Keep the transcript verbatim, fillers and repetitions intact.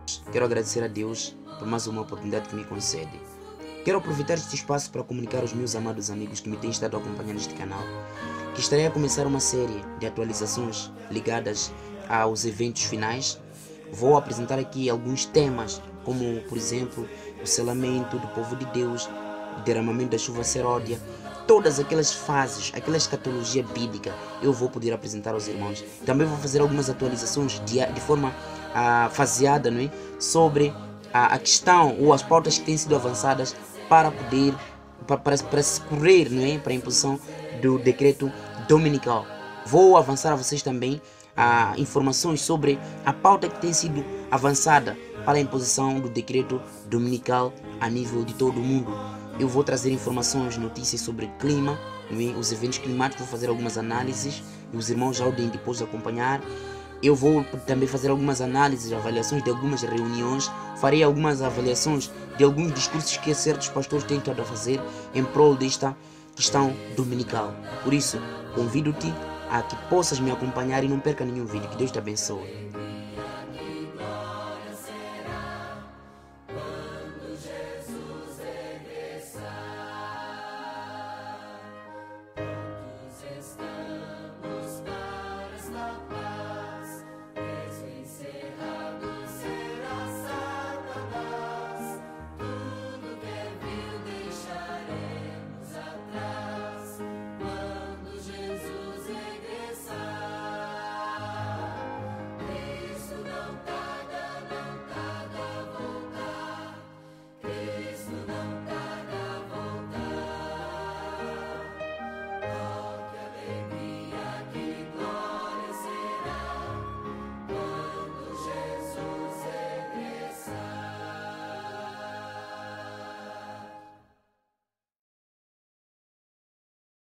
Quero agradecer a Deus por mais uma oportunidade que me concede. Quero aproveitar este espaço para comunicar aos meus amados amigos que me têm estado acompanhando neste canal que estarei a começar uma série de atualizações ligadas aos eventos finais. Vou apresentar aqui alguns temas, como por exemplo o selamento do povo de Deus, o derramamento da chuva seródia, todas aquelas fases, aquela escatologia bíblica, eu vou poder apresentar aos irmãos. Também vou fazer algumas atualizações de, de forma ah, faseada, não é? Sobre a, a questão ou as pautas que têm sido avançadas para poder, para, para, para se correr, não é? Para a imposição do decreto dominical. Vou avançar a vocês também ah, informações sobre a pauta que tem sido avançada para a imposição do decreto dominical a nível de todo o mundo. Eu vou trazer informações, notícias sobre clima, é? Os eventos climáticos, vou fazer algumas análises e os irmãos já podem depois acompanhar. Eu vou também fazer algumas análises, avaliações de algumas reuniões, farei algumas avaliações de alguns discursos que certos pastores têm estado a fazer em prol desta questão dominical. Por isso, convido-te a que possas me acompanhar e não perca nenhum vídeo. Que Deus te abençoe.